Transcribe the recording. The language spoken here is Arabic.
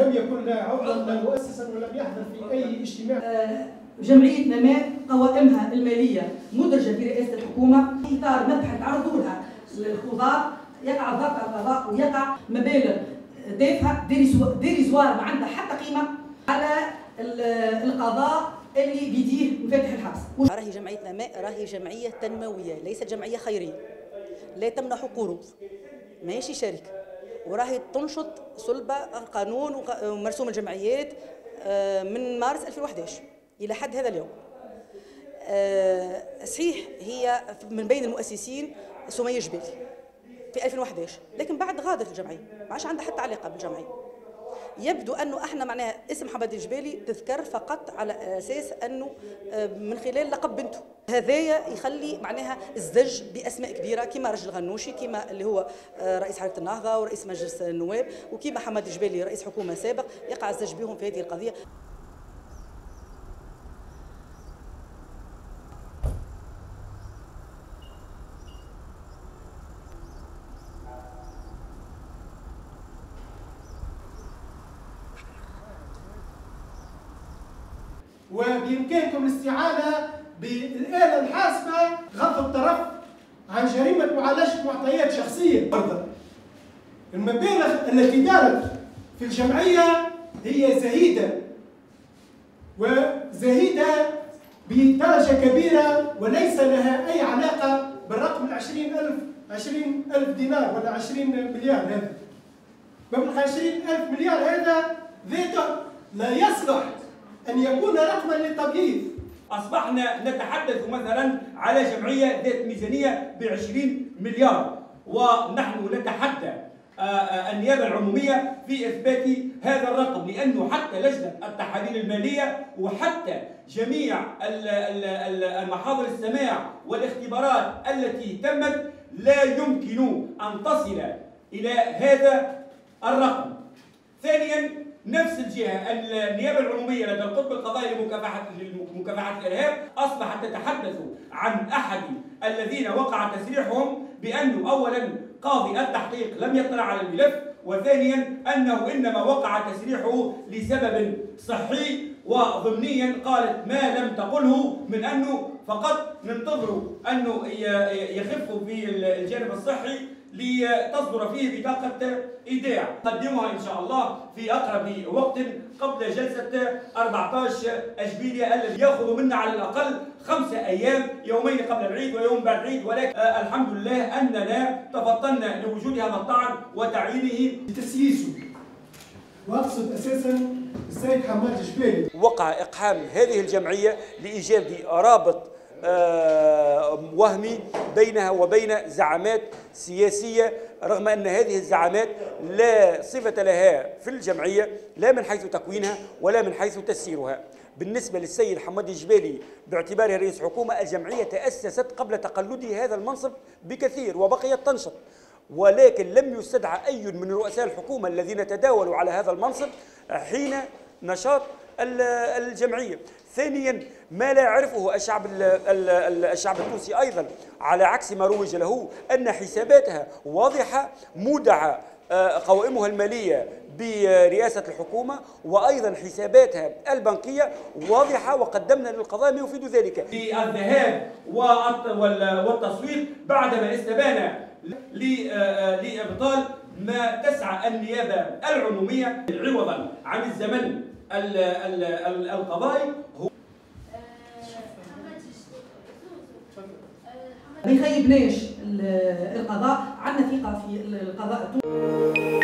لم يكن لا عضوا لا مؤسسا ولم يحضر في اي اجتماع. جمعيه نماء قوائمها الماليه مدرجه في رئاسه الحكومه في اطار مبحث عرضوا لها القضاء، يقع الضغط على القضاء ويقع مبالغ تافهه ديريزوار ما عندها حتى قيمه على القضاء اللي بيديه مفاتح الحبس. راهي جمعيه نماء راهي جمعيه تنمويه ليست جمعيه خيريه، لا تمنح قروض، ماشي شركه، وراهي تنشط صلب قانون ومرسوم الجمعيات من مارس 2011 الى حد هذا اليوم. صحيح هي من بين المؤسسين سمية جبالي في 2011، لكن بعد غادت الجمعيه، ما عادش عندها حتى علاقه بالجمعيه. يبدو انه احنا معناها اسم محمد الجبالي تذكر فقط على اساس انه من خلال لقب بنته، هذايا يخلي معناها الزج باسماء كبيره كما رجل غنوشي، كما اللي هو رئيس حركه النهضه ورئيس مجلس النواب، وكما حماد الجبالي رئيس حكومه سابق، يقع الزج بهم في هذه القضيه. وبإمكانكم الاستعانة بالآلة الحاسبة غض الطرف عن جريمة معالجة معطيات شخصية. المبالغ التي دارت في الجمعية هي زهيدة، وزهيدة بدرجة كبيرة، وليس لها أي علاقة بالرقم 20,000 دينار ولا 20 مليار. هذا مبلغ 20,000 مليار هذا ذاته لا يصلح أن يكون رقما للتبييض. أصبحنا نتحدث مثلا على جمعية ذات ميزانية ب20 مليار، ونحن نتحدى النيابة العمومية في إثبات هذا الرقم، لأنه حتى لجنة التحاليل المالية وحتى جميع المحاضر السماع والاختبارات التي تمت لا يمكن أن تصل إلى هذا الرقم. ثانيا، نفس الجهة النيابة العمومية لدى القطب القضائي لمكافحة الإرهاب أصبحت تتحدث عن أحد الذين وقع تسريحهم بأنه أولا قاضي التحقيق لم يطلع على الملف، وثانيا أنه إنما وقع تسريحه لسبب صحي، وضمنيا قالت ما لم تقله من أنه فقط ننتظر أنه يخف في الجانب الصحي لتصدر فيه بطاقة إيداع نقدمها إن شاء الله في أقرب وقت قبل جلسة 14 أشبيلية الذي يأخذ منا على الأقل 5 أيام، يومين قبل العيد ويوم بعد العيد، ولكن الحمد لله أننا تفطنا لوجود هذا الطعن وتعيينه لتسييسه. وأقصد أساسا السيد حماد الجبالي. وقع إقحام هذه الجمعية لإيجاد رابط وهمي بينها وبين زعامات سياسية، رغم أن هذه الزعامات لا صفة لها في الجمعية، لا من حيث تكوينها ولا من حيث تسييرها. بالنسبة للسيد حماد الجبالي باعتباره رئيس حكومة، الجمعية تأسست قبل تقلده هذا المنصب بكثير وبقيت تنشط، ولكن لم يستدعى أي من رؤساء الحكومة الذين تداولوا على هذا المنصب حين نشاط الجمعية. ثانيا، ما لا يعرفه الشعب التونسي أيضا على عكس ما روج له أن حساباتها واضحة مودعة، قوائمها المالية برئاسة الحكومة، وأيضا حساباتها البنكية واضحة، وقدمنا للقضاء ما يفيد ذلك. في الذهاب والتصويت بعدما استبان لإبطال ما تسعى النيابة العمومية عوضا عن الزمن القضائي. ما يخيبناش القضاء، عندنا ثقة في القضاء التونسي.